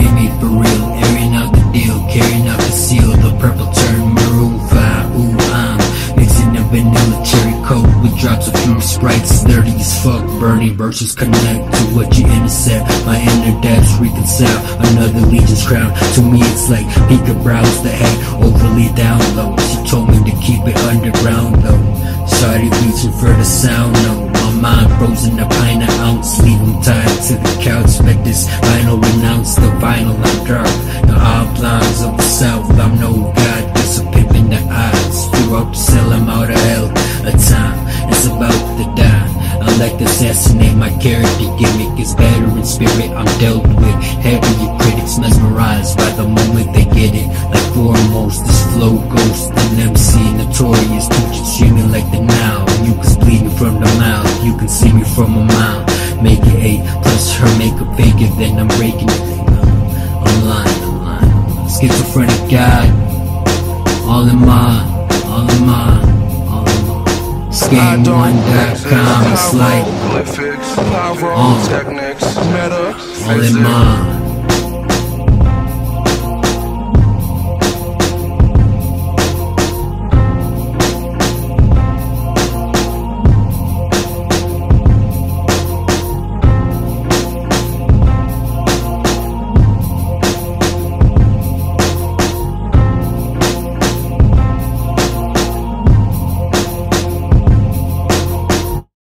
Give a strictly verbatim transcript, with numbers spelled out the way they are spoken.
made for real, airing out the deal, carrying out the seal. The purple turn maroon five. Ooh, I'm mixing a vanilla cherry coke with drops of pure sprites. Dirty as fuck, burning virtues connect to what you intercept. My inner depths reconcile another legion's crown. To me it's like Pika brows that had overly down low. She told me to keep it underground though. Started reaching for the sound though. My mind frozen a pint an ounce. Leave them tied to the couch. Let this vinyl renounce the vinyl I'm dark. The outlines of the south. I'm no god, just a pimp in the eyes. Flew up to sell him out of hell. A time it's about to die. I like to assassinate my character gimmick. It's better in spirit I'm dealt with. Heavier critics mesmerized by the moment they get it. Like foremost, this flow ghost. An M C notorious, teaching streaming like the now. Mucus bleeding from the mouth. You can see me from a mile. Make it eight plus her makeup bigger than I'm breaking it. Online, online. Schizophrenic God. All in mine, all in mine. SKAeM one dot com, it's like, um, all in mine.